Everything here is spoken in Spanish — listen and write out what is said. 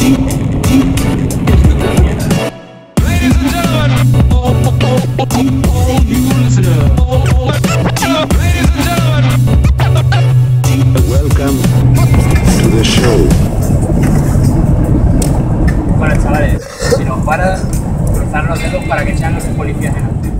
Welcome to the show. Bueno, chavales, si nos para, cruzar los dedos para que sean los policías delante.